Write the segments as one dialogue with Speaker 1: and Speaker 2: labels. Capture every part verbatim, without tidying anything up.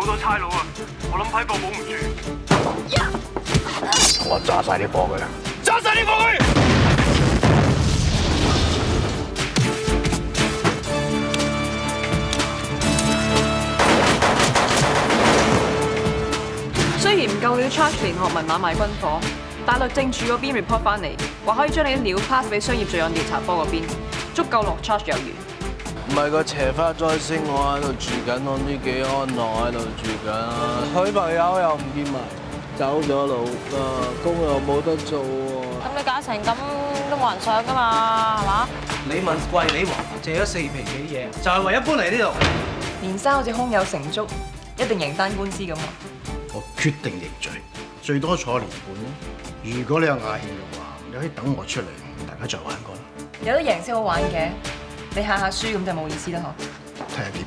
Speaker 1: 好多差佬啊！我諗批貨保唔住。
Speaker 2: 我炸晒啲貨佢啦！
Speaker 1: 炸晒啲貨佢！
Speaker 3: 雖然唔夠料 charge 連學文買賣軍火，但律政處嗰邊 report 翻嚟，話可以將你啲料 pass 俾商業罪案調查科嗰邊，足夠落 charge 有餘。
Speaker 4: 唔係個邪花再升，我喺度住緊，我呢幾安樂喺度住緊，女朋友又唔見埋，走咗佬啦，工又冇得做喎。
Speaker 5: 咁你搞成咁都冇人上噶嘛，係嘛？
Speaker 6: 你問貴你話借咗四皮幾嘢，就係為咗搬嚟呢度。
Speaker 3: 連生好似胸有成竹，一定贏單官司咁啊！
Speaker 2: 我決定認罪，最多坐年半咯。如果你有雅興嘅話，你可以等我出嚟，大家再玩過啦。
Speaker 3: 有得贏先好玩嘅，你下下輸咁就冇意思啦嗬。
Speaker 2: 睇下點。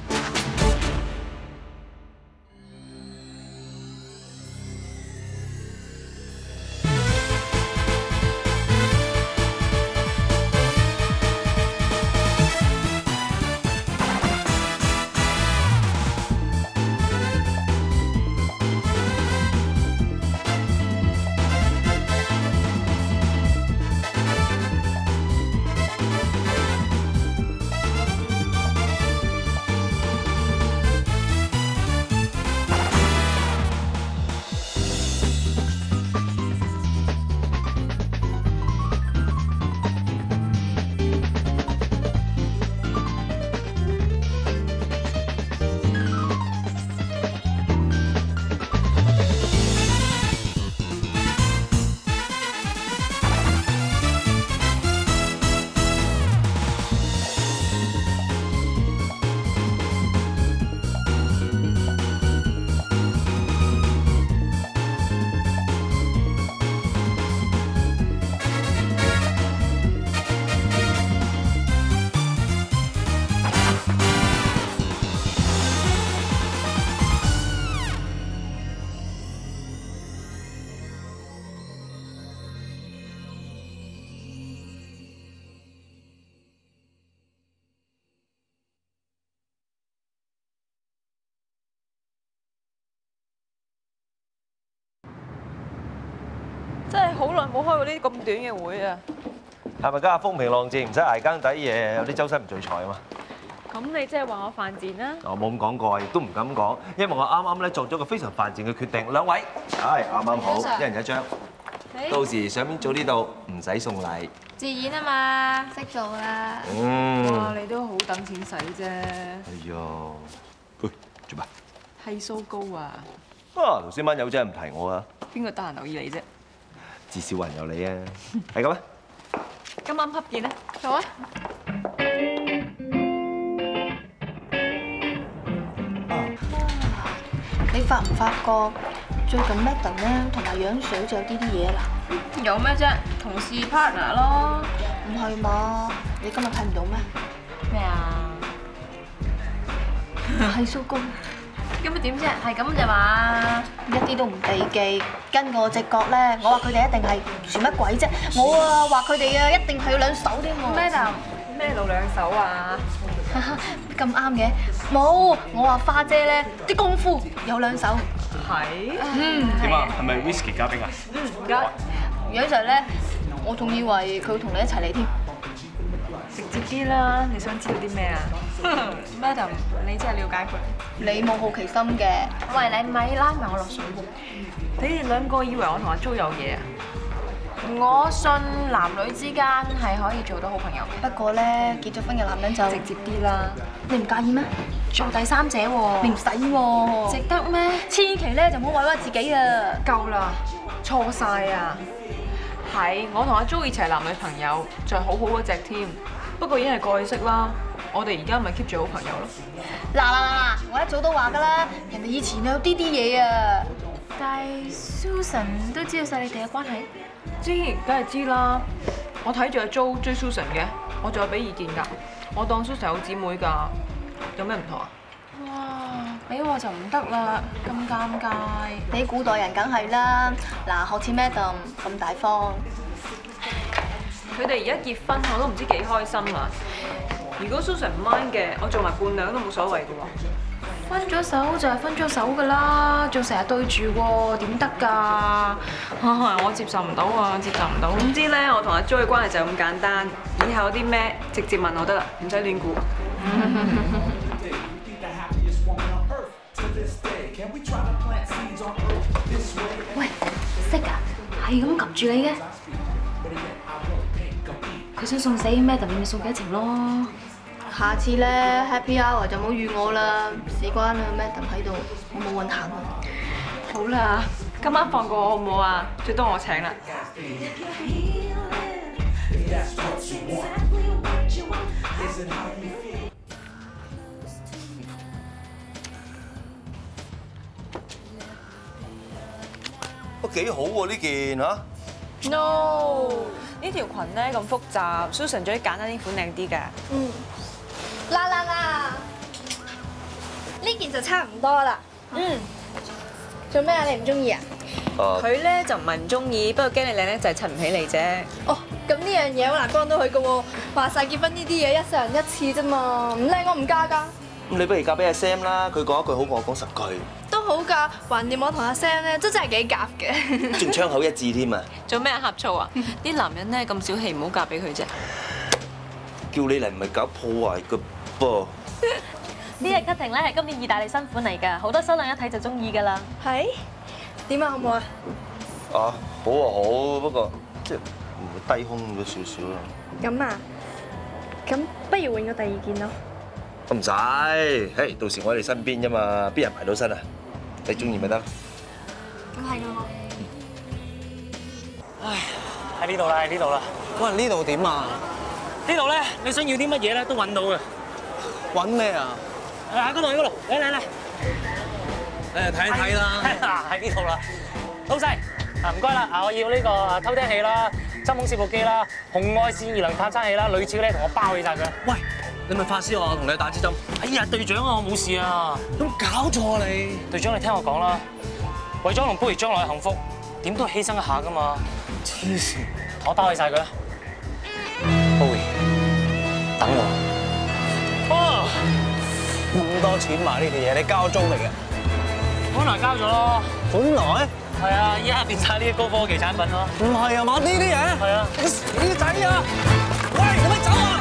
Speaker 3: 真係好耐冇開過呢啲咁短嘅會啊！
Speaker 7: 係咪家下風平浪靜，唔使捱更抵夜，有啲周身唔聚財啊嘛？
Speaker 3: 咁你即係話我犯賤啦？
Speaker 7: 我冇咁講過，亦都唔敢講，因為我啱啱咧作咗個非常犯賤嘅決定。兩位，係啱啱好，一人一張。到時上面早呢度唔使送禮。
Speaker 5: 自然啊嘛，識做啦。
Speaker 7: 嗯。
Speaker 3: 哇！你都好等錢使啫。
Speaker 7: 哎呀，喂，做咩？
Speaker 3: 係數高啊！
Speaker 7: 啊，頭先班友仔唔提我啊。
Speaker 3: 邊個得閒留意你啫？
Speaker 7: 至少還有你啊，係咁啊！
Speaker 3: 今晚匹見啦，
Speaker 5: 好啊！
Speaker 8: 你發唔發覺最近 Madam 咧同埋樣水好似有啲啲嘢啦？
Speaker 5: 有咩啫？同事 partner 咯。
Speaker 8: 唔係嘛？你今日睇唔到咩？
Speaker 5: 咩啊？
Speaker 8: 係蘇公。
Speaker 5: 咁咪點啫？係咁啫嘛？
Speaker 8: 一啲都唔避忌，跟我直覺咧，我話佢哋一定係算乜鬼啫！我啊話佢哋啊一定係有兩手添喎。
Speaker 5: Madam，
Speaker 3: 咩露兩手啊？
Speaker 8: 咁啱嘅，冇我話花姐咧啲功夫有兩手。
Speaker 3: 係。
Speaker 8: 嗯。
Speaker 6: 點啊？係咪 whisky 加冰啊？
Speaker 3: 嗯，唔該。
Speaker 8: 有陣咧，我仲以為佢會同你一齊嚟添。
Speaker 3: 直接啲啦，你想知道啲咩啊？Madam，你真係了解佢。
Speaker 8: 你冇好奇心嘅。
Speaker 5: 喂，你咪拉埋我落水喎！
Speaker 3: 你哋兩個以為我同阿 Jo 有嘢啊？
Speaker 5: 我信男女之間係可以做到好朋友嘅。
Speaker 8: 不過咧，結咗婚嘅男人就
Speaker 3: 直接啲啦。
Speaker 8: 你唔介意咩？
Speaker 5: 做第三者喎。
Speaker 8: 你唔使喎。
Speaker 5: 值得咩？
Speaker 8: 千祈咧就唔好委屈自己啊！
Speaker 3: 夠啦，錯晒啊！係，我同阿 Jo 以前係男女朋友，就係好好嗰隻添。不過已經係過去式啦，我哋而家咪 keep 住好朋友咯。
Speaker 8: 嗱嗱嗱嗱，我一早都話㗎啦，人哋以前有啲啲嘢啊。
Speaker 5: 但係 Susan 都知道晒你哋嘅關係。
Speaker 3: 知，梗係知啦。我睇住阿 Jo 追 Susan 嘅，我仲有俾意見㗎。我當 Susan 好姊妹㗎，有咩唔同啊？
Speaker 5: 哇！俾我就唔得啦，咁尷尬。
Speaker 8: 你古代人梗係啦，嗱，學似 Madam 咁大方。
Speaker 3: 佢哋而家結婚，我都唔知幾開心啊！如果 Susan 唔 mind 嘅，我做埋伴娘都冇所謂嘅喎。
Speaker 5: 分咗手就係分咗手噶啦，仲成日對住喎，點得㗎？
Speaker 3: 我接受唔到啊，接受唔到。總之咧，我同阿 Jo 嘅關係就咁簡單，以後有啲咩直接問我得啦，唔使亂估。
Speaker 8: 喂，識啊，係咁及住你嘅。佢想送死 Madam 咪送佢一程咯。下次咧 Happy Hour 就唔好預我啦，事關啊 Madam 喺度，我冇運行啊。
Speaker 3: 好啦，今晚放過我好唔好啊？最多我請啦。
Speaker 7: 都幾好喎呢件嚇。
Speaker 3: No， 呢條裙咧咁複雜 ，Susan 做啲簡單啲款靚啲㗎。
Speaker 9: 嗯，啦啦啦，呢件就差唔多啦。嗯，做咩啊？你唔中意啊？
Speaker 3: 佢咧就唔係唔中意，不過驚你靚咧就係襯唔起你啫。
Speaker 9: 哦，咁呢樣嘢好難幫到佢㗎喎。話晒結婚呢啲嘢一世人一次啫嘛，唔靚我唔嫁㗎。
Speaker 7: 咁你不如嫁俾阿 Sam 啦，佢講一句好過我講十句。
Speaker 9: 都好㗎，橫掂我同阿 Sam 咧都真係幾夾嘅。
Speaker 7: 仲槍口一致添啊！
Speaker 3: 做咩呷醋啊？啲男人咧咁小氣，唔好嫁俾佢啫。
Speaker 7: 叫你嚟唔係搞破壞㗎噃。
Speaker 10: 呢隻 cutting 咧係今年意大利新款嚟㗎，好多新娘一睇就中意㗎啦。
Speaker 9: 係？點啊？好唔好啊？
Speaker 7: 啊，好啊好，不過即係唔會低胸咗少少啦。
Speaker 9: 咁啊？咁不如換個第二件咯。
Speaker 7: 都唔使，嘿，到時我喺你身邊啫嘛，邊人埋到身啊？你中意咪得。
Speaker 9: 咁係㗎喎。
Speaker 6: 唉，喺呢度啦，喺呢度啦。
Speaker 4: 喂，呢度點啊？
Speaker 6: 呢度咧，你想要啲乜嘢咧都揾到嘅。
Speaker 4: 揾咩啊？
Speaker 6: 喺嗰度，喺嗰度，嚟嚟嚟。
Speaker 4: 誒，睇一睇啦。
Speaker 6: 嗱，喺呢度啦。老細，啊唔該啦，啊我要呢個偷聽器啦、針孔攝錄機啦、紅外線熱能探測器啦，類似嘅咧同我包起晒佢。
Speaker 4: 喂，你咪發燒啊？我同你打支針。
Speaker 6: 哎呀，隊長啊，我冇事啊。
Speaker 4: 有冇搞錯你？
Speaker 6: 隊長，你聽我講啦，為咗同 Bowie 將來嘅幸福，點都犧牲一下噶嘛。
Speaker 4: 黐線！
Speaker 6: 我包起晒佢啦。Bowie，等我。哦，
Speaker 4: 咁多錢買呢啲嘢，你交租嚟嘅？
Speaker 6: 本來交咗咯。
Speaker 4: 本來？
Speaker 6: 係啊，依家變晒呢啲高科技產品咯。
Speaker 4: 唔係啊嘛，呢啲嘢？
Speaker 6: 係啊。
Speaker 4: 你死仔啊！喂，做咩走啊？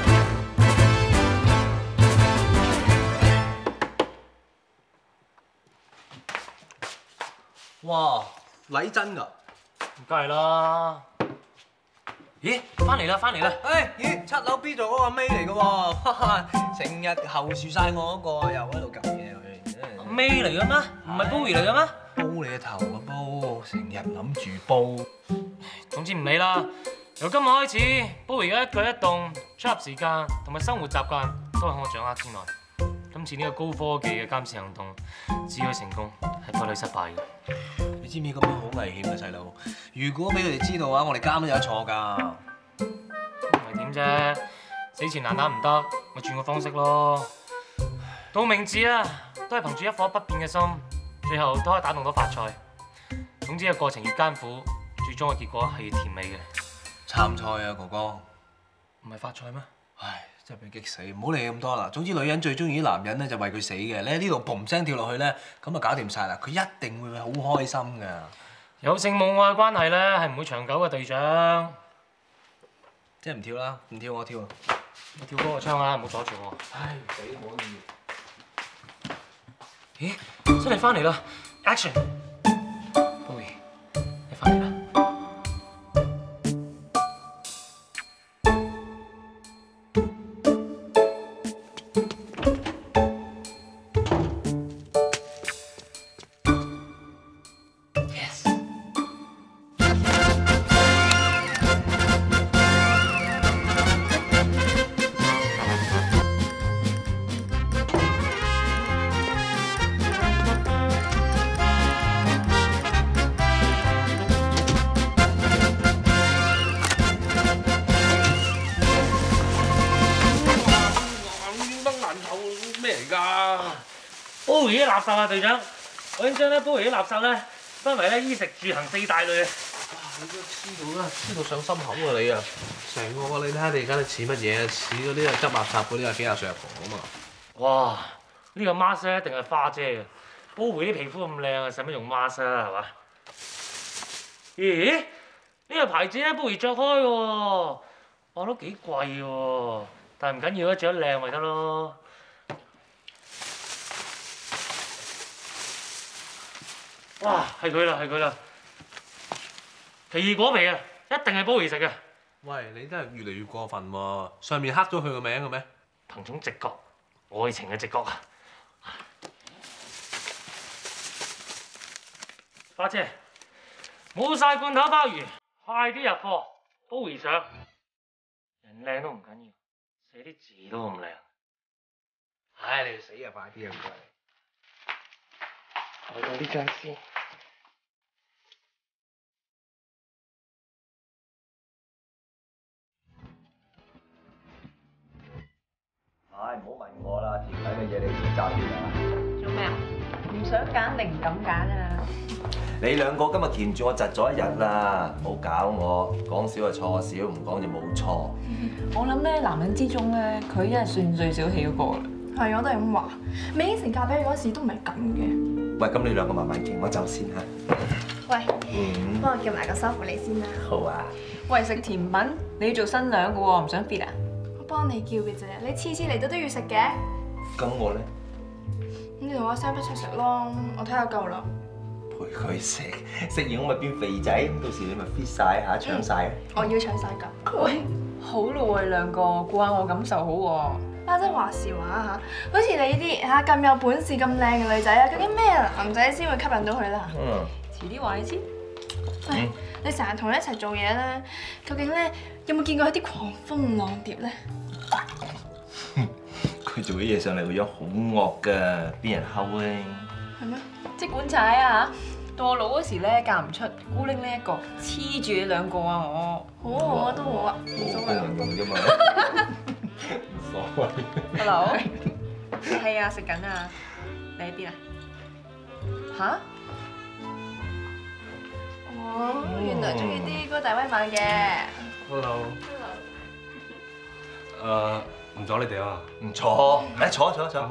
Speaker 4: 哇，禮真㗎？
Speaker 6: 梗係啦。咦，翻嚟啦，翻嚟啦！
Speaker 4: 誒，咦，七樓 B 座嗰個 May 嚟嘅喎，成日後樹晒我嗰個，又喺度撳嘢佢。
Speaker 6: May 嚟嘅咩？唔係 Bowie 嚟嘅咩？
Speaker 4: 煲你個頭啊煲，成日諗住煲。
Speaker 6: 總之唔理啦。由今日開始，Bowie嘅一舉一動、出入時間同埋生活習慣都喺我掌握之內。今次呢個高科技嘅監視行動，只許成功，係不許失敗嘅。
Speaker 4: 你知唔知咁樣好危險啊，細佬？如果俾佢哋知道啊，我哋監都有得坐㗎。
Speaker 6: 唔係點啫？死纏爛打唔得，咪轉個方式咯。道明寺啊，都係憑住一顆不變嘅心，最後都可以打動到發財。總之個過程越艱苦，最終嘅結果係越甜美嘅。
Speaker 4: 參賽啊，哥哥。
Speaker 6: 唔係發財咩？
Speaker 4: 唉，真係俾激死！唔好理咁多啦。總之女人最中意啲男人咧，就為佢死嘅。你喺呢度嘭聲跳落去咧，咁就搞掂晒啦。佢一定會好開心㗎。
Speaker 6: 有性冇愛嘅關係咧，係唔會長久嘅，隊長。
Speaker 4: 即係唔跳啦，唔跳我跳啊！
Speaker 6: 你跳高個窗啊，唔好阻住我。
Speaker 4: 唉，死可以。
Speaker 6: 咦，真係翻嚟啦 ！Action， Bowie， 你翻嚟啦！Bowie 啲垃圾啊，隊長！我已經將咧 Bowie 啲垃圾咧分為咧衣食住行四大類啊！
Speaker 4: 哇！你都黐到啦，黐到上心口啊你啊！成個你睇下你而家你似乜嘢啊？似嗰啲啊執垃圾嗰啲啊幾廿歲阿婆啊嘛！
Speaker 6: 哇！ 呢個 mask 咧一定係花姐嘅，保回啲皮膚咁靚啊，使乜用 mask 啊？係嘛？咦？呢個牌子咧保回着開喎，哇都幾貴喎，但係唔緊要啊，着得靚咪得咯。哇！係佢啦，係佢啦，奇異果皮啊，一定係保回食嘅。
Speaker 11: 喂，你真係越嚟越過分喎！上面刻咗佢個名嘅咩？
Speaker 6: 憑種直覺，愛情嘅直覺啊！花姐，冇晒罐頭鮑魚，快啲入貨，保回上。人靚都唔緊要，寫啲字都咁靚。唉，你哋死啊！快啲啊！唔該。我用呢張先。
Speaker 7: 唉，唔好問我啦，田雞嘅嘢你自揸啲啦。
Speaker 3: 做咩啊？唔想揀定唔敢揀啊！
Speaker 7: 你兩個今日鉗住我窒咗一日啦，唔好搞我，講少就錯少，唔講就冇錯。
Speaker 3: 我諗咧，男人之中咧，佢一係算最小氣嗰個啦。
Speaker 8: 係，我都係咁話。未應承嫁俾佢嗰時都唔係咁嘅。
Speaker 7: 喂，咁你兩個慢慢傾，我走先嚇。
Speaker 8: 喂，
Speaker 7: 嗯，
Speaker 8: 幫我叫埋個收傅你先啦。
Speaker 7: 好啊。
Speaker 3: 喂，食甜品你要做新娘嘅喎，唔想 fit 啊？
Speaker 8: 我幫你叫嘅啫，你次次嚟到都要食嘅。
Speaker 7: 咁我咧？
Speaker 8: 咁你同阿 Sam 一齊食咯，我睇下夠啦。
Speaker 7: 陪佢食，食完我咪變肥仔，到時你咪 fit 晒嚇，搶晒。
Speaker 8: 我要搶晒㗎。喂，
Speaker 3: 好咯喎，你兩個顧下我感受好喎。
Speaker 8: 啊，真話時話嚇，好似你呢啲嚇咁有本事、咁靚嘅女仔啊，究竟咩男仔先會吸引到佢啦？
Speaker 7: 嗯。
Speaker 3: 遲啲話你知。
Speaker 8: 喂，你成日同佢一齊做嘢咧，究竟咧有冇見過佢啲狂蜂浪蝶咧？
Speaker 7: 佢做啲嘢上嚟個樣好惡㗎，邊人溝咧？
Speaker 3: 係咩？即管踩啊嚇！到我老嗰時咧，嫁唔出，孤零零一個，黐住你兩個啊我。
Speaker 8: 好啊，好啊，都好啊。
Speaker 7: 冇功能用啫嘛。唔所謂。
Speaker 3: Hello。係啊，食緊啊。你喺邊啊？吓？
Speaker 8: 哦，原來中意啲高大威猛嘅。
Speaker 11: Hello。誒，唔阻你哋啊？
Speaker 7: 唔坐，嚟坐坐坐。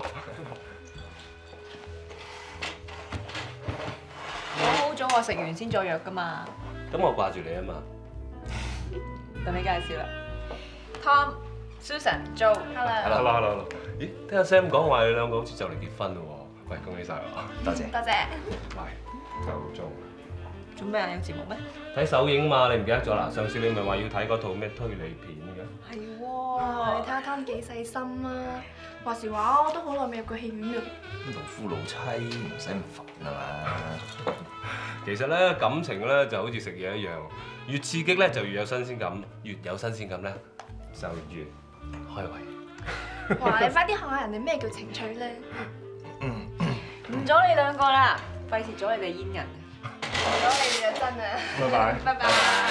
Speaker 3: 講好咗我食完先再約㗎嘛。
Speaker 11: 咁我掛住你啊嘛。
Speaker 3: 等你介紹啦。Tom、Susan、Joe。Hello。
Speaker 11: Hello hello。咦？聽阿 Sam 講話你兩個好似就嚟結婚嘞喎。喂，恭喜晒我。
Speaker 7: 多謝。
Speaker 8: 多謝。
Speaker 11: 喂，夠鐘。
Speaker 3: 做咩啊？有節目咩？
Speaker 11: 睇首映嘛，你唔記得咗啦？上次你咪話要睇嗰套咩推理片嘅？
Speaker 8: 係喎，你睇下湯幾細心啊！話時話我都好耐未入過戲院㗎。
Speaker 7: 老夫老妻唔使咁煩啊嘛。
Speaker 11: 其實咧感情咧就好似食嘢一樣，越刺激咧就越有新鮮感，越有新鮮感咧就越開胃。
Speaker 8: 哇！你快啲學下人哋咩叫情趣咧。
Speaker 3: 唔阻你兩個啦，費事阻你哋煙人。唔阻你哋就真啊！
Speaker 11: 拜拜。
Speaker 3: 拜拜。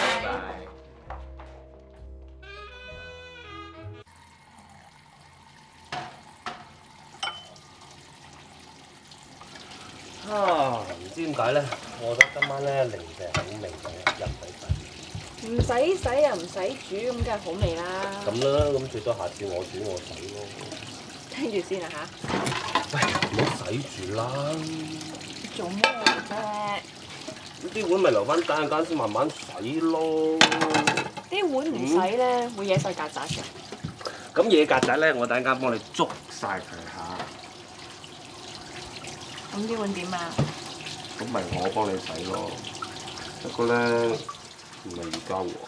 Speaker 11: 啊，唔知點解咧，我覺得今晚咧零舍好味嘅，又唔使洗。
Speaker 3: 唔使洗又唔使煮，咁梗係好味啦。
Speaker 11: 咁啦，咁最多下次我煮我洗咯。
Speaker 3: 聽住先啊嚇。
Speaker 11: 喂，唔好洗住啦。
Speaker 3: 做咩啫？
Speaker 11: 啲碗咪留翻等陣間先慢慢洗咯。
Speaker 3: 啲碗唔洗咧，會惹晒曱甴嘅。
Speaker 11: 咁嘢曱甴咧，我等陣間幫你捉晒佢嚇。
Speaker 3: 咁啲碗點啊？
Speaker 11: 咁咪我幫你洗咯。不過咧，唔係而家喎。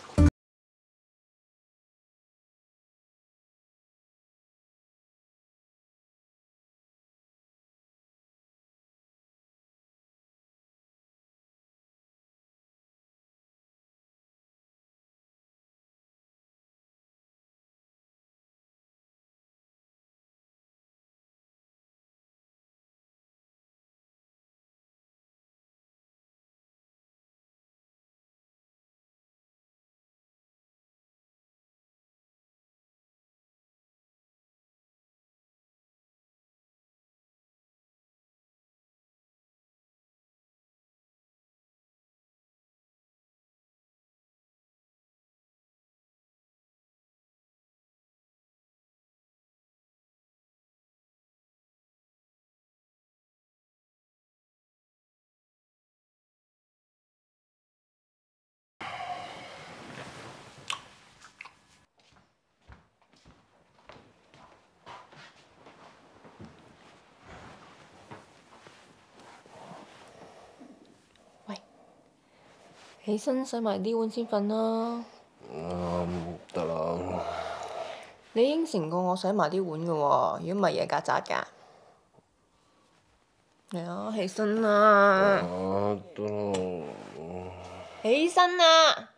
Speaker 3: 起身洗埋啲碗先瞓啦。
Speaker 4: 嗯，得啦。
Speaker 3: 你應承過我洗埋啲碗嘅喎，如果唔係惹曱甴㗎。嚟啊，起身啦！
Speaker 4: 啊，得啦。
Speaker 3: 起身啦！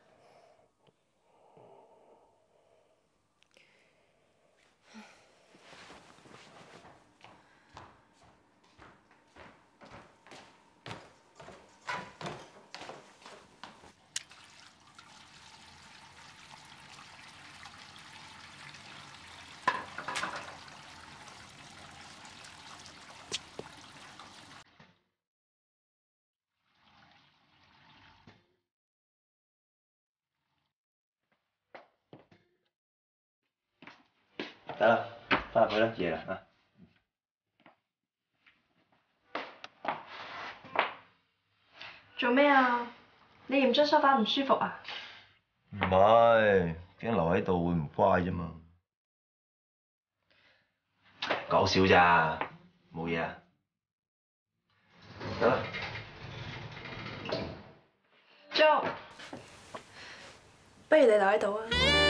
Speaker 7: 得啦，翻入去啦，夜啦啊！
Speaker 5: 做咩啊？你嫌張梳化唔舒服啊？
Speaker 7: 唔係，驚留喺度會唔乖啫嘛。講笑咋，冇嘢啊。得啦。
Speaker 5: Jo，不如你留喺度啊。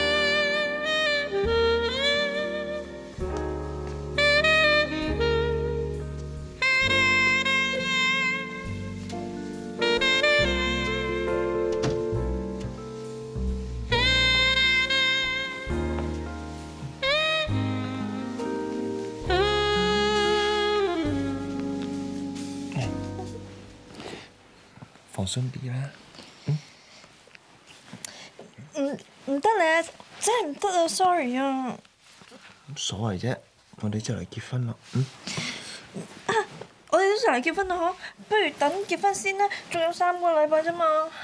Speaker 7: 放鬆啲啦。
Speaker 9: 唔唔得咧，真係唔得啊 ！sorry 啊。
Speaker 7: 冇所謂啫，我哋就嚟結婚啦。嗯。
Speaker 9: 啊！我哋都就嚟結婚啦，嗬！不如等結婚先啦，仲有三個禮拜啫嘛。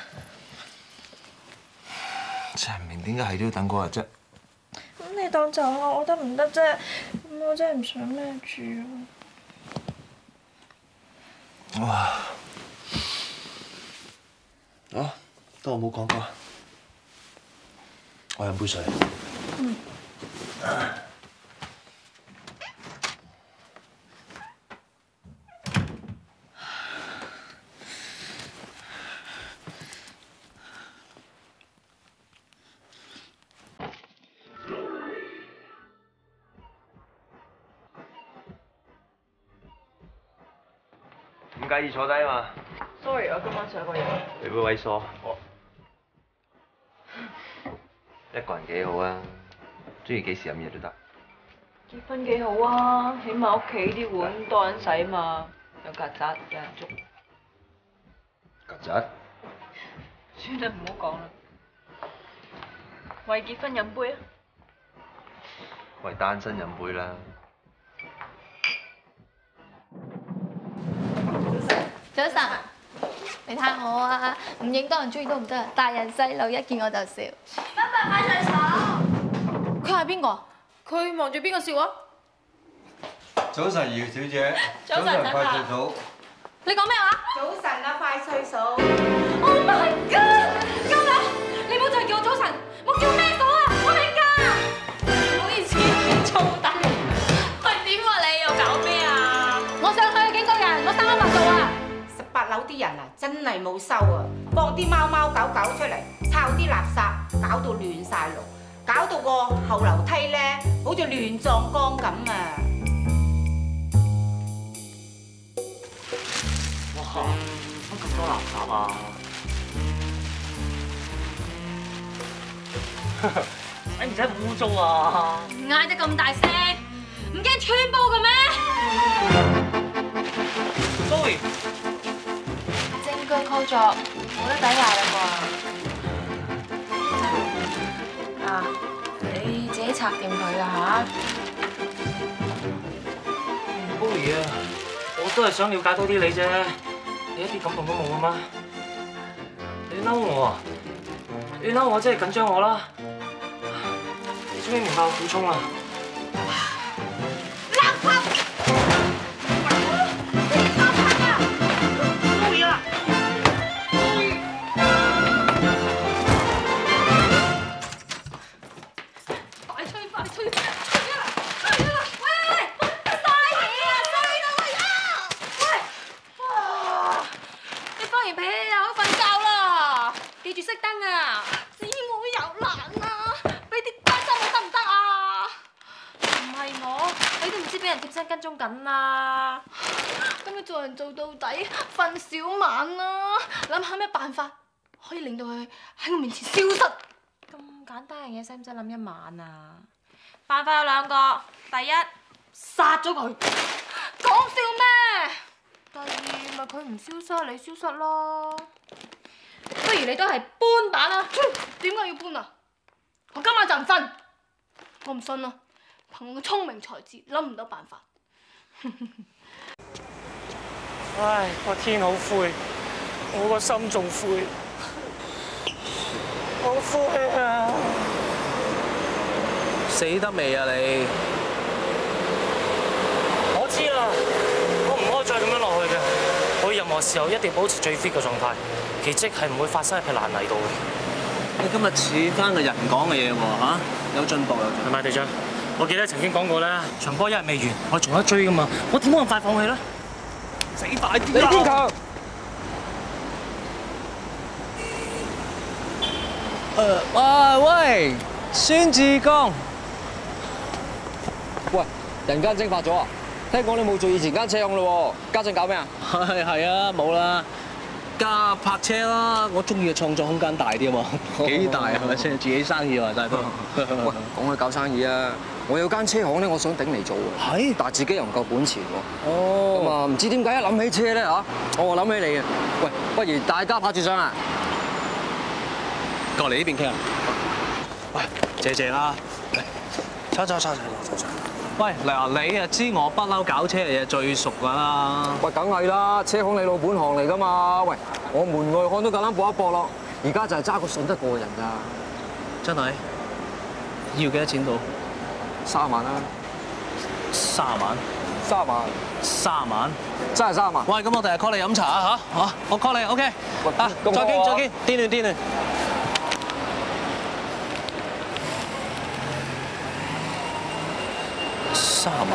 Speaker 7: 真係唔明點解係都要等嗰日啫。
Speaker 9: 咁你當就下我得唔得啫？咁我真係唔想孭住啊。
Speaker 7: 哇！啊，當我冇講過。我飲杯水。
Speaker 9: 嗯。
Speaker 7: 唔介意坐低啊嘛
Speaker 3: ？Sorry， 我今晚上過夜。
Speaker 7: 你會猥瑣？我一個人幾好啊，中意幾時飲嘢都得。
Speaker 3: 結婚幾好啊，起碼屋企啲碗多人洗嘛，有曱甴有人捉。
Speaker 7: 曱甴？
Speaker 3: 算啦，唔好講啦。為結婚飲杯啊！
Speaker 7: 為單身飲杯啦。
Speaker 8: 早晨，你睇我啊，唔影多人中意都唔得，大人細路一見我就笑。
Speaker 9: 爸爸快上床！
Speaker 8: 佢係邊個？佢望住邊個笑啊？
Speaker 12: 早晨，姚小姐。
Speaker 8: 早晨，
Speaker 12: 快脆嫂。
Speaker 8: 你講咩話？
Speaker 13: 早晨啊，快脆嫂。
Speaker 8: Oh my god！ 救命！你唔好再叫我早晨，我叫咩嫂啊？我嚟㗎！唔好意思，粗大。喂，點啊？你又搞咩啊？我上去警告人，我三一八度啊！
Speaker 13: 十八樓啲人啊，真係冇收啊！放啲貓貓狗狗出嚟，抄啲垃圾，搞到亂晒龍，搞到個後樓梯咧，好似亂葬崗咁啊！
Speaker 6: 哇！乜咁多垃圾啊？使唔使咁污糟啊？
Speaker 8: 嗌得咁大聲，唔驚穿煲嘅咩
Speaker 6: ？Zoe，
Speaker 3: 證據構作，冇得抵賴啦啩？啊，你自己拆掂佢啦嚇。
Speaker 6: Zoe 啊，我都係想了解多啲你啫，你一啲感動都冇啊嘛？你嬲我啊？你嬲我即係緊張我啦。終於明白我苦衷啦！
Speaker 13: 垃圾！冇嘢啦！
Speaker 8: 快吹快吹！吹啊！吹啊！喂喂喂！嘥嘢啊！衰到我呀！喂！哇！你放完屁你又去瞓覺啦？啲聲跟蹤緊啦。
Speaker 9: 咁你做人做到底，瞓少晚啦，諗下咩辦法可以令到佢喺我面前消失？
Speaker 8: 咁簡單嘅嘢，使唔使諗一晚啊？辦法有兩個，第一殺咗佢。
Speaker 9: 講笑咩？
Speaker 8: 第二咪佢唔消失，你消失咯。
Speaker 9: 不如你都係搬蛋啦！點解要搬啊？我今晚就唔瞓。我唔信啦，憑我嘅聰明才智諗唔到辦法。
Speaker 6: 唉，個天好灰，我個心仲灰，好灰啊！
Speaker 4: 死得未啊你？
Speaker 6: 我知啦，我唔可以再咁樣落去嘅。我任何時候一定保持最 fit 嘅狀態，奇蹟係唔會發生喺爛泥度嘅。
Speaker 4: 你今日似翻個人講嘅嘢喎嚇，有進步有進步。
Speaker 6: 係咪隊長？我記得曾經講過咧，場波一日未完，我仲有得追噶嘛，我點可能快放棄咧？死大啲！
Speaker 4: 李天強。誒啊喂，孫志剛。喂，人間蒸發咗啊！聽講你冇做以前間車行咯喎，家陣搞咩啊？係係啊，冇啦。加泊車啦，我中意嘅創作空間大啲啊嘛，幾大係咪先？自己生意話曬都。喂，講起搞生意啊，我有間車行咧，我想頂嚟做啊。係，但係自己又唔夠本錢喎。哦。咁啊，唔知點解一諗起車咧嚇，我諗起你啊。喂，不如大家拍住相啊！過嚟呢邊傾啊。喂，謝謝啦。嚟，坐坐坐坐坐坐。喂，嗱，你啊知我不嬲搞車嘅嘢最熟㗎啦。喂，梗係啦，車行你老本行嚟㗎嘛。喂，我門外漢都夠膽搏一搏咯。而家就係揸個信得過嘅人咋。真係？要幾多錢到？三萬啦。三萬？三萬。三萬？真係三萬。喂，咁我第日 call 你飲茶啊嚇嚇，我 call 你 OK。啊，再見再見，癲亂癲亂。三萬，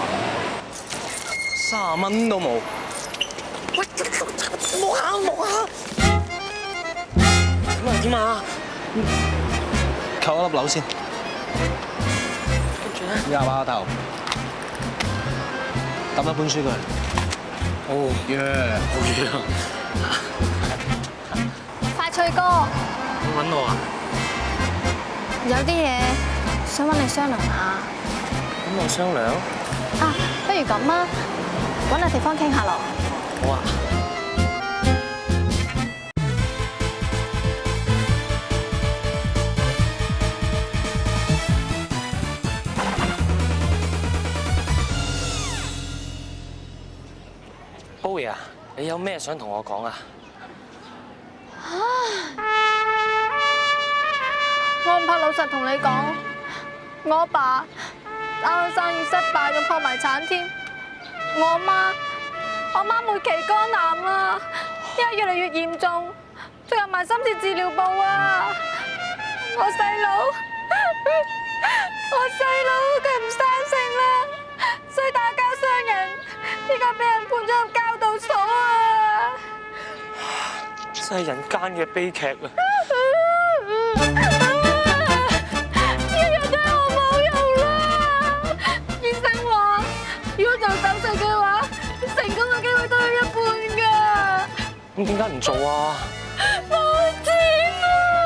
Speaker 4: 三蚊都冇。喂，摸下摸下。點啊點啊？扣一粒樓先。跟住咧？廿把頭。抌一本書佢。哦耶，好嘢。
Speaker 9: 快脆哥，
Speaker 6: 你揾我啊？
Speaker 9: 有啲嘢想揾你商量下。
Speaker 6: 揾我商量？
Speaker 9: 啊，不如咁啊，揾個地方傾下咯。
Speaker 6: 好啊。Bowie啊，你有咩想同我講啊？
Speaker 9: 我唔怕老實同你講，我阿爸啱生意失敗咁破埋產添。我阿媽，我媽末期肝癌啊，依家越嚟越嚴重，仲入埋深切治療部啊。我細佬，我細佬佢唔生性啦，所以打交傷人，依家俾人判咗入教導所啊！
Speaker 6: 真係人間嘅悲劇啊！咁點解唔做啊？
Speaker 9: 冇錢啊！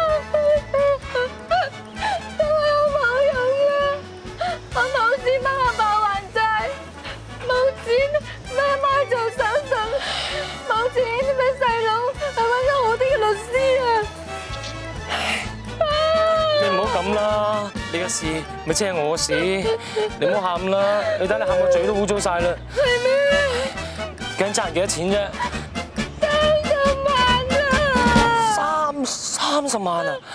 Speaker 9: 對我冇用啊！我冇錢幫阿爸還債，冇錢俾阿媽做手術，冇錢俾細佬去揾個好啲嘅律師啊！
Speaker 6: 你唔好咁啦，你嘅事咪即係我嘅事，你唔好喊啦！你睇你喊個嘴都污糟晒啦！
Speaker 9: 係咩？
Speaker 6: 究竟爭人幾多錢啫？三十萬啊！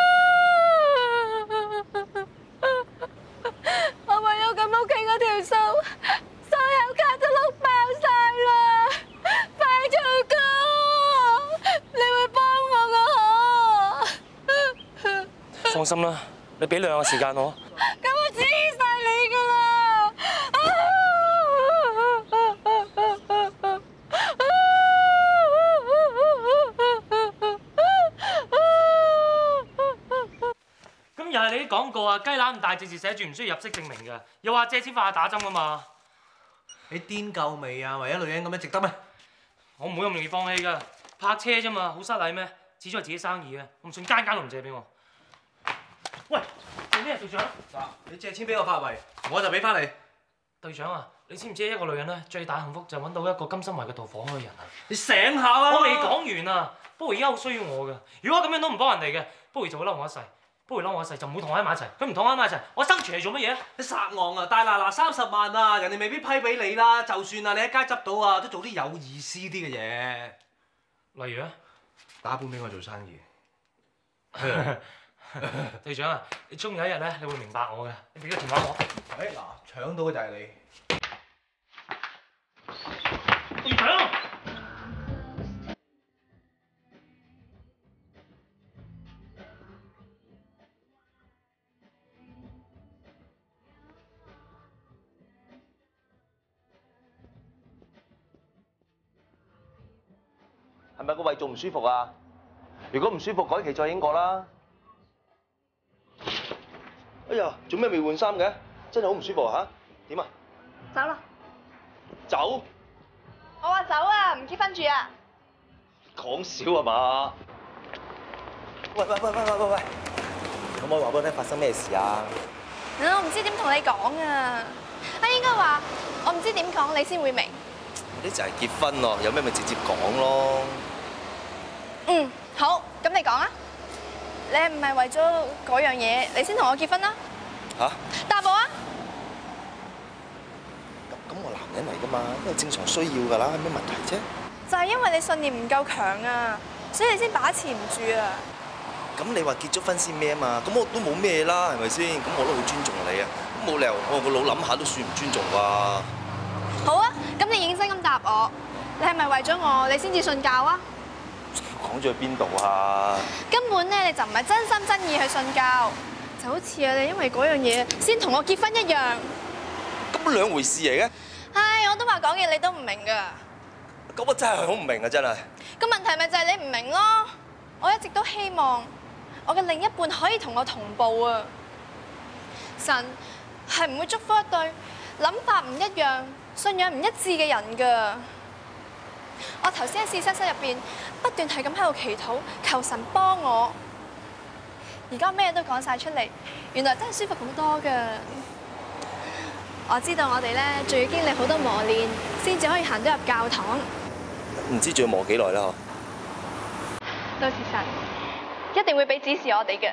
Speaker 9: 我為咗咁屋企嗰條數，所有卡都碌爆晒啦！快脆哥，你會幫我㗎嗬？
Speaker 6: 放心啦，你俾兩個時間我。
Speaker 9: 咁我指晒你㗎啦！
Speaker 6: 又係你啲廣告啊！雞乸咁大隻字寫住唔需要入息證明嘅，又話借錢發下打針㗎嘛。
Speaker 4: 你癲夠未啊？為咗女人咁樣值得咩？
Speaker 6: 我唔會咁容易放棄㗎，泊車啫嘛，好失禮咩？始終係自己生意嘅，我唔信間間都唔借俾我。喂，做咩啊，隊長？
Speaker 4: 嗱，你借錢俾我發圍，我就俾翻你。
Speaker 6: 隊長啊，你知唔知一個女人咧最大幸福就揾到一個甘心為佢導火嘅人啊？
Speaker 4: 你醒下啊！
Speaker 6: 我未講完啊，不過而家好需要我㗎。如果咁樣都唔幫人哋嘅，不如就會嬲我一世。不如嬲我一世就唔會同我喺埋一齊。佢唔同我喺埋一齊，我生存係做乜嘢啊？
Speaker 4: 你殺我啊！大嗱嗱三十萬啊！人哋未必批俾你啦。就算啊，你喺街執到啊，都做啲有意思啲嘅嘢。
Speaker 6: 例如咧，
Speaker 4: 打本俾我做生意。
Speaker 6: 隊長啊，你終有一日咧，你會明白我嘅。你俾個電話我。
Speaker 4: 誒嗱，搶到嘅就係你。
Speaker 6: 隊長。
Speaker 7: 係咪個胃仲唔舒服啊？如果唔舒服，改期再影過啦。哎呀，做咩未換衫嘅？真係好唔舒服啊！點啊？
Speaker 9: 走啦！
Speaker 7: 走？
Speaker 9: 我話走啊，唔結婚住啊！
Speaker 7: 講笑啊嘛？喂喂喂喂喂喂喂！可唔可以話俾我聽發生咩事啊？
Speaker 9: 我唔知點同你講啊！啊，應該話我唔知點講，你先會明。
Speaker 7: 呢就係結婚咯，有咩咪直接講咯。
Speaker 9: 嗯，好，咁你講啊！你係唔係為咗嗰樣嘢，你先同我結婚啦？
Speaker 7: 嚇？
Speaker 9: 答我啊！
Speaker 7: 咁咁我男人嚟噶嘛，都係正常需要噶啦，有咩問題啫？
Speaker 9: 就係因為你信念唔夠強啊，所以你先把持唔住啊！
Speaker 7: 咁你話結咗婚先咩啊嘛？咁我都冇咩啦，係咪先？咁我都好尊重你啊，咁冇理由我個腦諗下都算唔尊重啩？
Speaker 9: 好啊，咁你認真咁答我，你係咪為咗我，你先至信教啊？
Speaker 7: 講咗去邊度啊？
Speaker 9: 根本咧你就唔係真心真意去信教，就好似啊你因為嗰樣嘢先同我結婚一樣。
Speaker 7: 咁兩回事嚟嘅。
Speaker 9: 唉，我都話講嘢你都唔明㗎。
Speaker 7: 咁我真係好唔明啊！真係。
Speaker 9: 個問題咪就係你唔明咯。我一直都希望我嘅另一半可以同我同步啊。神係唔會祝福一對諗法唔一樣、信仰唔一致嘅人㗎。我頭先喺試室室入邊不斷係咁喺度祈禱，求神幫我。而家咩都講晒出嚟，原來真係舒服好多㗎。我知道我哋咧仲要經歷好多磨練，先至可以行得入教堂。
Speaker 7: 唔知仲要磨幾耐啦？嗬。
Speaker 9: 到時神一定會俾指示我哋嘅。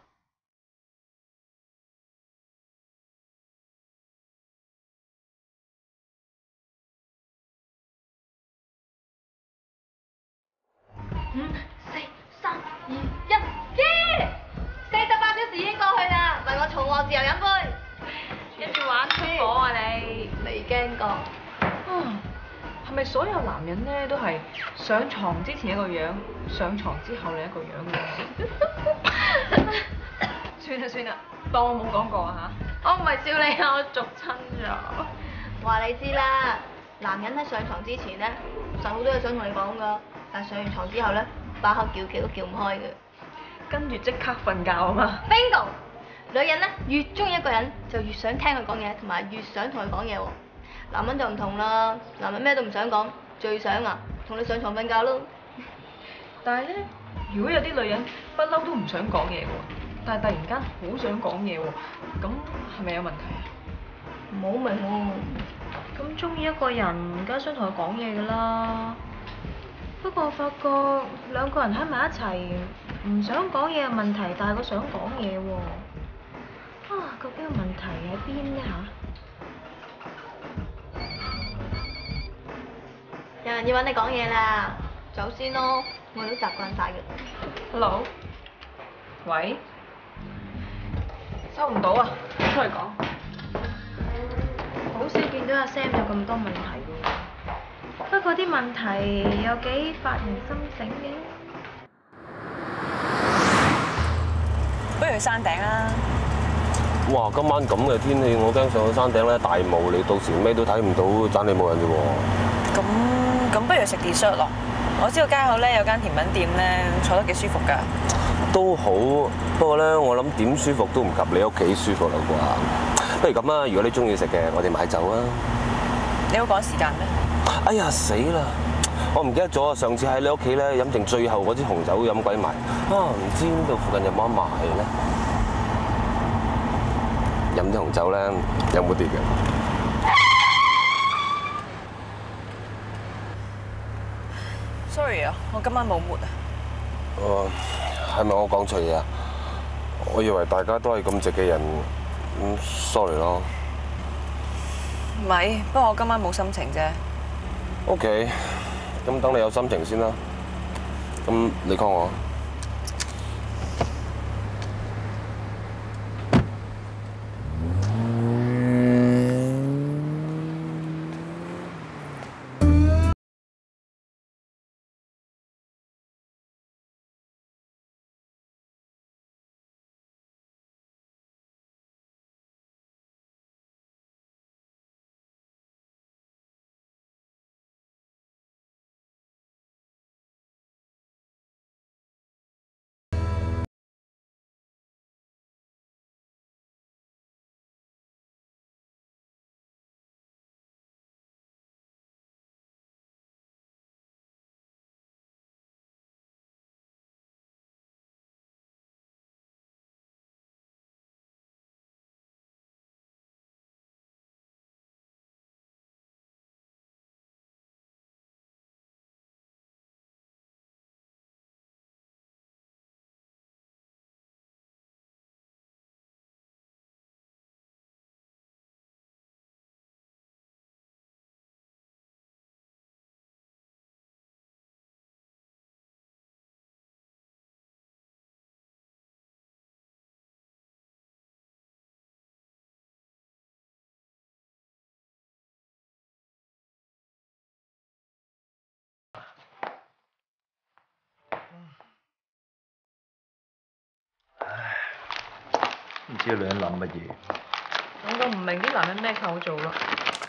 Speaker 8: 五、四、三、二、一，耶！四十八小時已經過去啦，問我重獲自由飲杯，跟住玩出火啊你，未驚過？
Speaker 3: 啊，係咪所有男人咧都係上床之前一個樣，上床之後另一個樣嘅？算啦算啦，當我冇講過啊嚇！
Speaker 8: 我唔係笑你啊，我逐親咗。話你知啦，男人喺上床之前咧，實好多嘢想同你講噶。但上完床之後咧，把口叫極都叫唔開嘅，
Speaker 3: 跟住即刻瞓覺啊嘛。
Speaker 8: Bingo！女人咧越中意一個人，就越想聽佢講嘢，同埋越想同佢講嘢喎。男人就唔同啦，男人咩都唔想講，最想啊同你上床瞓覺咯。
Speaker 3: 但係咧，如果有啲女人不嬲都唔想講嘢喎，但係突然間好想講嘢喎，咁係咪有問題啊？
Speaker 8: 唔好明喎。
Speaker 3: 咁中意一個人，梗係想同佢講嘢㗎啦。不過我發覺兩個人喺埋一齊，唔想講嘢嘅問題，但係佢想講嘢喎。啊，究竟個問題喺邊呢嚇？
Speaker 8: 有人要揾你講嘢啦，走先咯，我都習慣晒嘅。
Speaker 3: Hello， 喂，收唔到啊，出嚟講。好少見到阿 Sam 有咁多問題喎。不過啲問題有幾發人心醒嘅。不如去山頂啦。
Speaker 11: 哇！今晚咁嘅天氣，我驚上到山頂咧大霧，你到時咩都睇唔到，盞你冇人啫喎。
Speaker 3: 咁咁，不如食 dessert 咯。我知道街口咧有間甜品店咧，坐得幾舒服㗎。
Speaker 11: 都好，不過咧，我諗點舒服都唔及你屋企舒服啦啩。不如咁啦，如果你中意食嘅，我哋買酒啊。
Speaker 5: 你要趕時間咩？
Speaker 7: 哎呀死啦！我唔記得咗啊！上次喺你屋企咧飲剩最後嗰支紅酒飲鬼埋啊！唔知呢度附近有冇得賣咧？飲啲紅酒咧有冇跌嘅？
Speaker 5: Sorry 啊，我今晚冇 mood 啊。
Speaker 7: 誒，係咪我講錯嘢啊？我以為大家都係咁直嘅人，咁 sorry 咯。
Speaker 5: 唔係，不過我今晚冇心情啫。
Speaker 7: OK，咁等你有心情先啦。咁你 call 我。
Speaker 12: 唔知女人諗乜嘢？
Speaker 3: 我都唔明啲男人咩構造啦。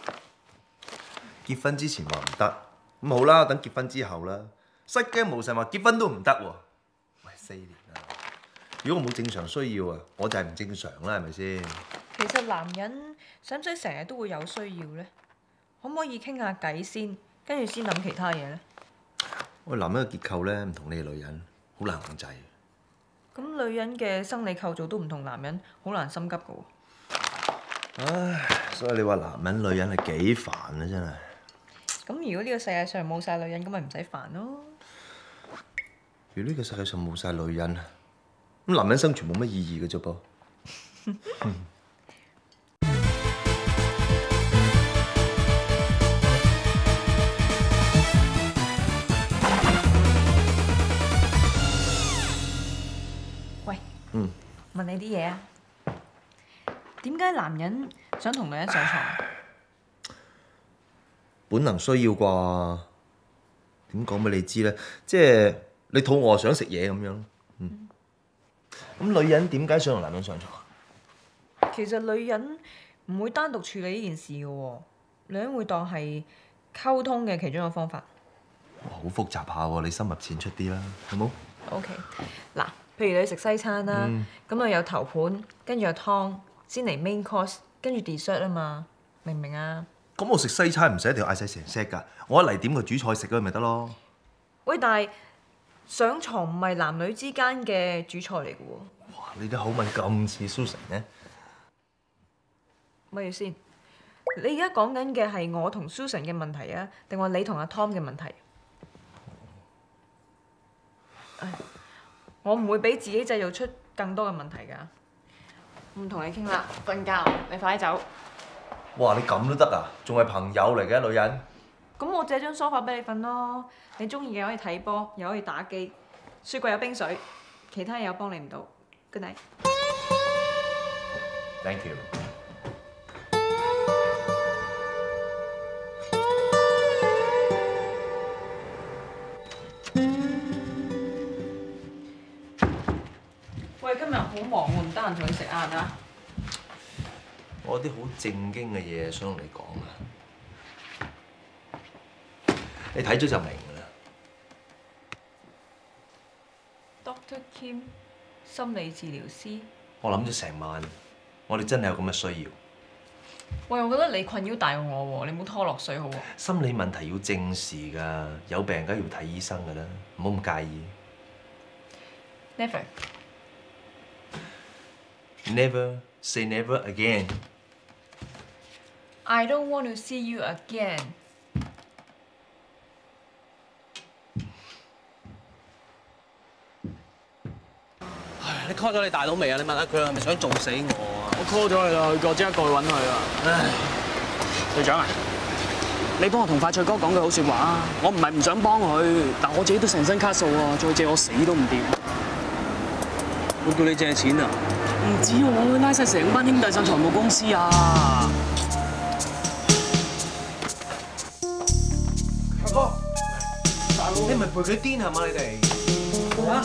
Speaker 12: 結婚之前話唔得，咁好啦，等結婚之後啦。失驚無神話結婚都唔得喎。喂，四年啦，如果我冇正常需要啊，我就係唔正常啦，係咪先？
Speaker 5: 其實男人使唔使成日都會有需要咧？可唔可以傾下偈先，跟住先諗其他嘢咧？
Speaker 12: 我男人嘅結構咧唔同你哋女人，好難控制。
Speaker 5: 咁女人嘅生理構造都唔同男人，好難心急噶喎。
Speaker 12: 唉，所以你話男人女人係幾煩啊，真係。
Speaker 5: 咁如果呢個世界上冇晒女人，咁咪唔使煩咯。
Speaker 12: 如果呢個世界上冇晒女人，咁男人生存冇乜意義嘅啫噃。
Speaker 5: 喂，
Speaker 12: 嗯，
Speaker 5: 問你啲嘢啊？點解男人想同女人上床？
Speaker 12: 本能需要啩？點講俾你知咧？即係你肚餓想食嘢咁樣。嗯。咁女人點解想同男人上床？
Speaker 5: 其實女人唔會單獨處理呢件事嘅喎，女人會當係溝通嘅其中一個方法。
Speaker 12: 哇，好複雜下喎，你深入淺出啲啦，好冇
Speaker 5: ？OK， 嗱，譬如你食西餐啦，咁啊、嗯、有頭盤，跟住有湯，先嚟 main course，跟住 dessert 啊嘛，明唔明啊？
Speaker 12: 咁我食西餐唔使一定要嗌晒成 set 㗎，我一嚟點個主菜食咗咪得咯。喂，
Speaker 5: 但係上床唔係男女之間嘅主菜嚟嘅喎。
Speaker 12: 哇！你啲口吻咁似 Susan 嘅。
Speaker 5: 乜嘢先？你而家講緊嘅係我同 Susan 嘅問題啊，定話你同阿 Tom 嘅問題？唉，我唔會俾自己製造出更多嘅問題㗎。唔同你傾啦，瞓覺，你快啲走。
Speaker 12: 哇！你咁都得啊？仲係朋友嚟嘅女人。
Speaker 5: 咁我借張梳化俾你瞓咯，你中意嘅可以睇波，又可以打機，雪櫃有冰水，其他嘢我幫你唔到。Good night。
Speaker 12: Thank you。
Speaker 5: 喂，今日好忙喎，唔得閒同你食晏啊。
Speaker 12: 我有啲好正經嘅嘢想同你講啊！你睇咗就明㗎啦。
Speaker 5: Doctor Kim， 心理治療師。
Speaker 12: 我諗咗成晚，我哋真係有咁嘅需要。
Speaker 5: 喂，我覺得你困擾大過我喎，你唔好拖落水好喎。
Speaker 7: 心理問題要正視㗎，有病梗係要睇醫生㗎啦，唔好咁介意。
Speaker 5: Never。
Speaker 7: Never say never again.
Speaker 5: I don't want to see you again.
Speaker 4: 唉，你 call 咗你大佬未啊？你問下佢係咪想做死我啊？
Speaker 14: 我 call 咗你啦，佢即刻過去揾佢啊！唉，隊長啊，你幫我同快脆哥講句好説話啊！我唔係唔想幫佢，但我自己都成身卡數啊，再借我死都唔掂。
Speaker 4: 我叫你借錢啊？
Speaker 14: 唔止我拉晒成班兄弟上財務公司啊！
Speaker 7: 阿哥，你咪陪佢癲係嘛？你哋嚇？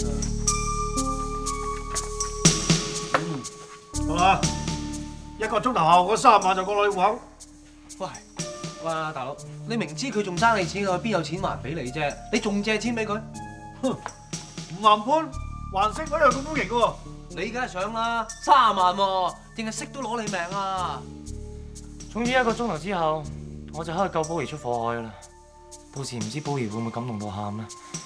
Speaker 2: 好啦，一個鐘頭後嗰三萬就過你揾。
Speaker 7: 喂，喂，大佬，你明知佢仲爭你錢，佢邊有錢還俾你啫？你仲借錢俾佢？
Speaker 2: 哼，吳南潘還息嗰樣咁高型喎。
Speaker 7: 你梗係想啦，三萬喎，淨係息都攞你命啊！
Speaker 6: 總之一個鐘頭之後，我就可以救寶兒出火海啦。到時唔知寶兒會唔會感動到喊咧？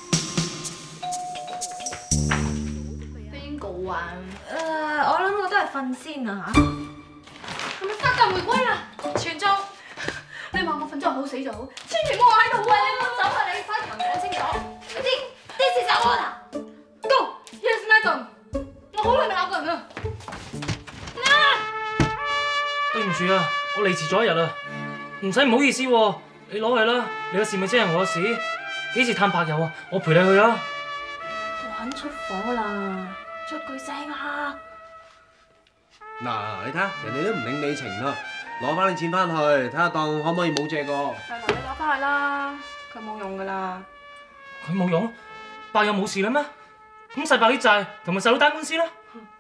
Speaker 8: 邊個啊？
Speaker 3: 誒，我諗我都係瞓先啊嚇。
Speaker 8: 係咪花嫁回歸啦？全宗，你話我瞓咗好死咗，千祈唔好喺度啊！你唔好走啊！你快啲同我講清楚。你知 this is our order. Go. Yes, madam. 我好耐未鬧過人啦。
Speaker 6: 對唔住啊，我嚟遲咗一日啦。唔使唔好意思喎，你攞去啦。你嘅事咪即係我嘅事。幾時探柏友啊？我陪你去啊。
Speaker 3: 玩出火啦！出句聲啊！
Speaker 7: 嗱，你睇下，人哋都唔領你情啦，攞翻你錢翻去，睇下當可唔可以冇借過。
Speaker 3: 係啦，你攞翻去啦，佢冇用噶啦。
Speaker 6: 佢冇用？柏友冇事啦咩？咁細伯啲債同埋細佬單官司啦。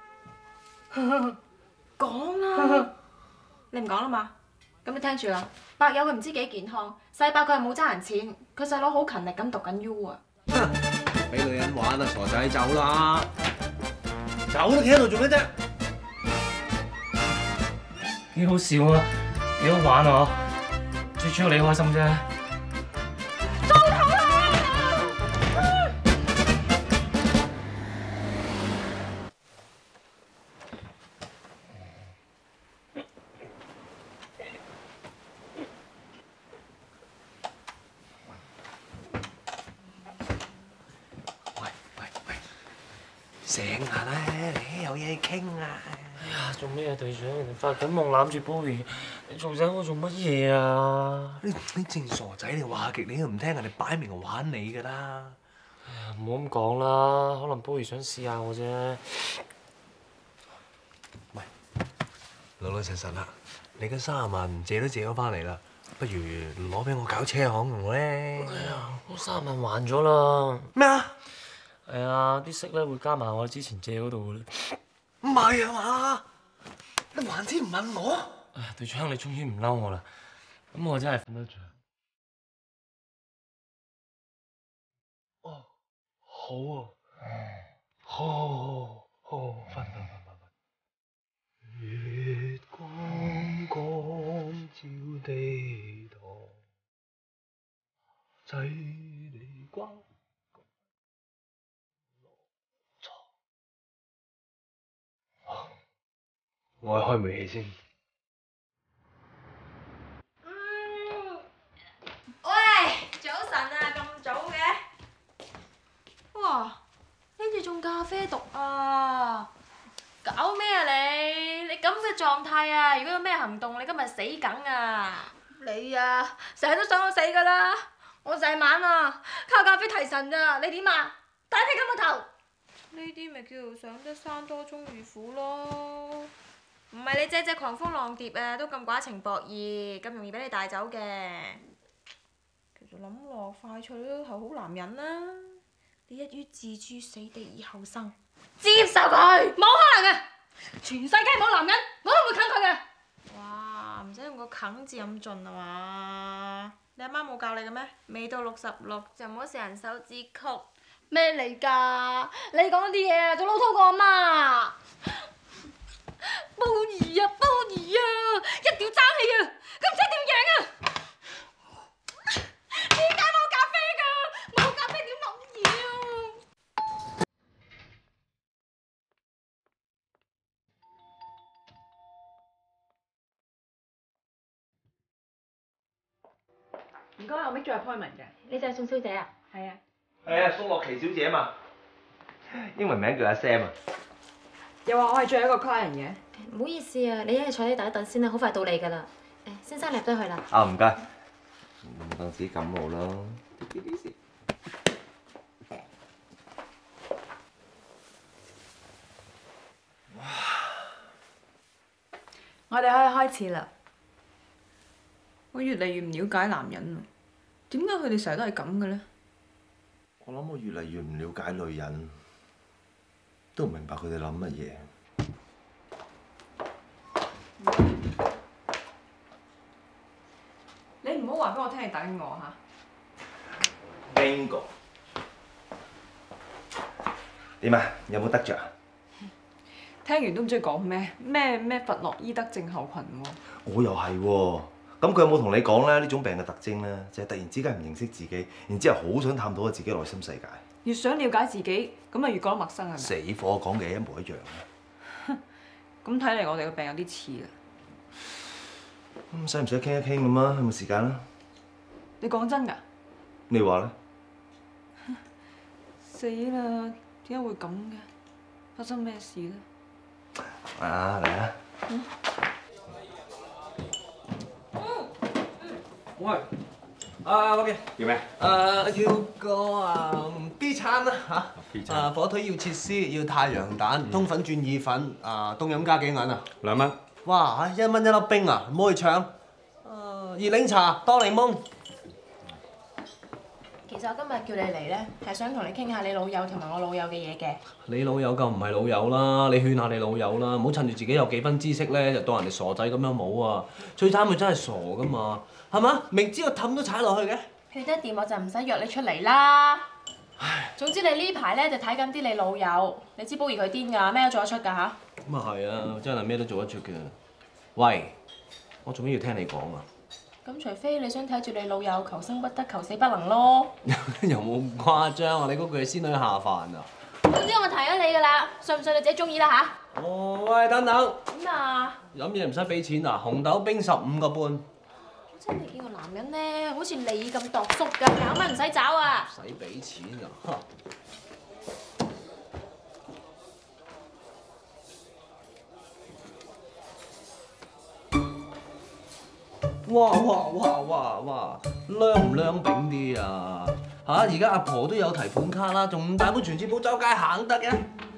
Speaker 3: 講啦，你唔講啦嘛？咁你聽住啦。伯友佢唔知幾健康，細伯佢係冇爭人錢，佢細佬好勤力咁讀緊 U 啊。
Speaker 7: 俾女人玩啊，傻仔走啦！走都企喺度做咩啫？
Speaker 6: 幾好笑啊，幾好玩啊！最主要你開心啫。
Speaker 7: 醒下啦，你有嘢傾啊！
Speaker 6: 哎呀，做咩啊，隊長？人哋發緊夢攬住寶兒，你嘈醒我做乜嘢啊？
Speaker 7: 你你正傻仔，你話極你都唔聽，人哋擺明係玩你㗎啦！
Speaker 6: 哎呀，唔好咁講啦，可能寶兒想試下我啫。
Speaker 7: 喂，老老實實啦，你嗰三十萬借都借咗翻嚟啦，不如攞俾我搞車行用咧。
Speaker 6: 哎呀，我三十萬還咗啦。
Speaker 7: 咩啊？
Speaker 6: 係啊，啲息咧會加埋我之前借嗰度嘅啦。
Speaker 7: 唔係啊嘛？你還錢唔問我？
Speaker 6: 唉，隊長你終於唔嬲我啦，咁我真係瞓得着。哦，好啊，好好好好，瞓瞓瞓瞓瞓。月光光照地堂，仔你關。我去開煤氣先。
Speaker 3: 喂，早晨啊，咁早嘅？哇，拎住種咖啡毒啊！搞咩啊你？你咁嘅狀態啊，如果有咩行動，你今日死梗啊！
Speaker 9: 你啊，成日都想我死噶啦！我成晚啊，靠咖啡提神咋？你點啊？大飛咁個頭！
Speaker 3: 呢啲咪叫做上得山多終遇虎咯。唔係你隻隻狂蜂浪蝶啊，都咁寡情薄義，咁容易俾你帶走嘅。其實諗落快脆都係好男人啦。你一於置諸死地而後生，接受佢，
Speaker 9: 冇可能嘅，全世界冇男人我都唔會啃佢嘅。
Speaker 3: 哇，唔使用個啃字咁盡啊嘛！你阿媽冇教你嘅咩？未到六十六就唔好食人手指曲。
Speaker 9: 咩嚟㗎？你講啲嘢仲老土過阿媽。
Speaker 8: 寶兒啊，寶兒啊，一定要爭氣啊！咁唔知點贏啊？點解冇咖啡㗎？冇咖啡點諗嘢啊？
Speaker 5: 唔該，我 make 咗 appointment 嘅。
Speaker 10: 你就係宋小姐啊？
Speaker 5: 係啊。
Speaker 12: 係啊，宋樂琪小姐嘛，英文名叫阿 Sam 啊。
Speaker 5: 又話我係最後一個 client 嘅。
Speaker 10: 唔好意思啊，你一係坐低等一等先啦，好快到你㗎啦。誒，先生入得去啦。
Speaker 12: 啊，唔該。唔當自己感冒咯。
Speaker 5: 我哋可以開始啦。我越嚟越唔了解男人啊，點解佢哋成日都係咁嘅咧？
Speaker 12: 我諗我越嚟越唔了解女人，都唔明白佢哋諗乜嘢。
Speaker 5: 你唔好話俾我聽，你等我嚇。
Speaker 12: Bingo。點啊？有冇得着啊？
Speaker 5: 聽完都唔知佢講咩，咩咩弗洛伊德症候群喎。
Speaker 12: 我又係喎。咁佢有冇同你講咧？呢種病嘅特徵咧，就係突然之間唔認識自己，然之後好想探討下自己內心世界。
Speaker 5: 越想了解自己，咁啊越覺得陌生係咪？
Speaker 12: 死火講嘅一模一樣啊！
Speaker 5: 咁睇嚟我哋個病有啲似啦。
Speaker 12: 咁使唔使傾一傾咁啊？有冇時間啊？
Speaker 5: 你講真㗎？
Speaker 12: 你話咧？
Speaker 5: 死啦！點解會咁嘅？發生咩事咧？
Speaker 12: 啊嚟啊！
Speaker 5: 嗯
Speaker 7: 喂，啊嗰邊
Speaker 11: 叫咩？
Speaker 7: 誒叫個啊 B 餐啦嚇。
Speaker 11: B 餐。
Speaker 7: 啊火腿要切絲，要太陽蛋，通粉轉意粉，啊凍飲加幾銀啊？
Speaker 11: 兩蚊。
Speaker 7: 哇嚇！一蚊一粒冰啊，唔好去搶。誒熱檸茶多檸檬。
Speaker 10: 其實我今日叫你嚟咧，係想同你傾下你老友同埋我老友嘅嘢嘅。
Speaker 4: 你老友就唔係老友啦，你勸下你老友啦，唔好趁住自己有幾分知識咧，就當人哋傻仔咁樣冇啊！最慘佢真係傻噶嘛，係嘛？明知個氹都踩落去嘅。
Speaker 10: 勸得掂我就唔使約你出嚟啦。唉，總之你呢排咧就睇緊啲你老友，你知寶儀佢癲㗎，咩都做得出㗎嚇。
Speaker 4: 咁啊係啊，真係咩都做得出嘅。喂，我做咩要聽你講啊？
Speaker 10: 咁除非你想睇住你老友求生不得，求死不能咯。
Speaker 4: 又冇咁誇張啊！你嗰句係仙女下凡啊！
Speaker 10: 總之我咪提咗你㗎啦，信唔信你自己中意啦吓？
Speaker 4: 哦，喂，等等。
Speaker 10: 點啊？
Speaker 4: 飲嘢唔使俾錢啊！紅豆冰十五個半。
Speaker 10: 我真係未見過男人咧，好似你咁度縮㗎，搞乜唔使找啊？
Speaker 4: 使俾錢啊！哇哇哇哇哇！靚唔靚炳啲啊？嚇！而家阿婆都有提款卡啦，仲大本存錢寶周街行得嘅。